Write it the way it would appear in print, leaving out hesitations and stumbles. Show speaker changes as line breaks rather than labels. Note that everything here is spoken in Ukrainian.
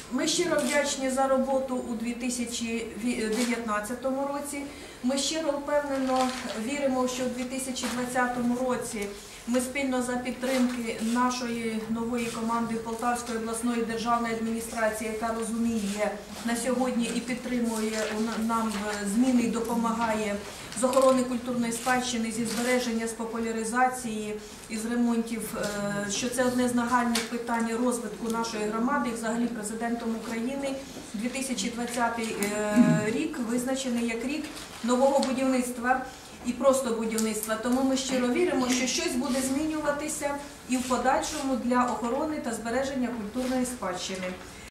Ми щиро вдячні за роботу у 2019 році. Ми щиро впевнено віримо, що у 2020 році ми спільно за підтримки нашої нової команди Полтавської обласної державної адміністрації, яка розуміє на сьогодні і підтримує нам зміни і допомагає з охорони культурної спадщини, зі збереження, з популяризації і з ремонтів, що це одне з нагальних питань розвитку нашої громади і взагалі президентом України. 2020 рік визначений як рік нового будівництва і просто будівництва. Тому ми щиро віримо, що щось буде змінюватися і в подальшому для охорони та збереження культурної спадщини.